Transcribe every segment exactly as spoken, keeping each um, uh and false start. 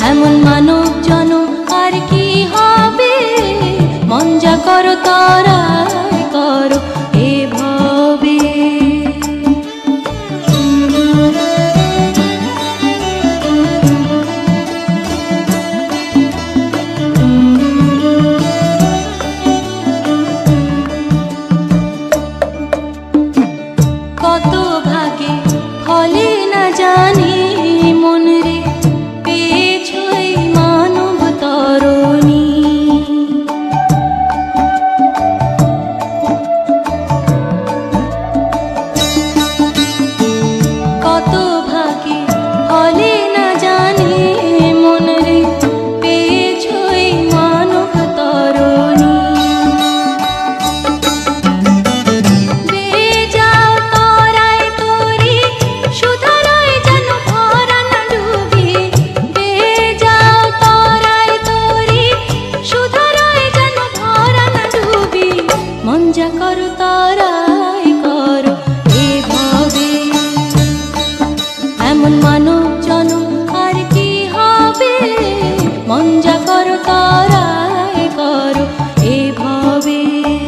এমন মানব জনম আর কি হবে, মন যা করো তারাই করো এভাবে। কত ভাগে ফলে না জানি মন রে, পেছই মানব তরণী। কত ভাগে ফলে না জানি মন রে, পেছই মানব তরণী। মন যা করো তারাই করো এভাবে। এমন মানব জনম আর কি হবে, মন যা করো তারাই করো এভাবে।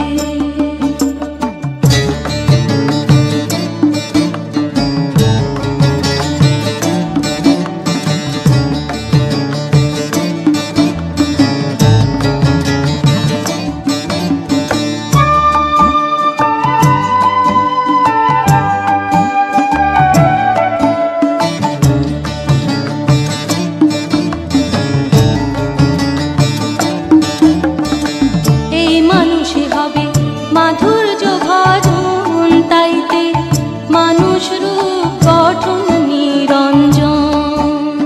মাধুর্য ভজন তাইতে মানুষ রূপ গঠন নিরঞ্জন।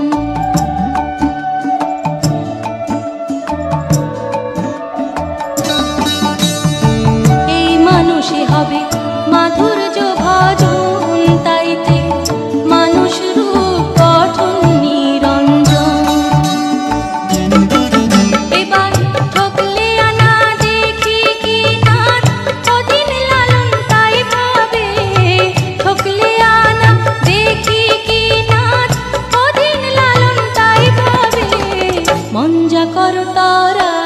এই মানুষে হবে মাধুর্য ভজন তাইতে মানুষ রূপ গঠন নিরঞ্জন। এবার ঠকলে আনা দেখি কি না, কদিন লালন তাই ভাবে। ঠকলে আনা দেখি কি না, কদিন লালন তাই ভাবে। মন যা করো তারা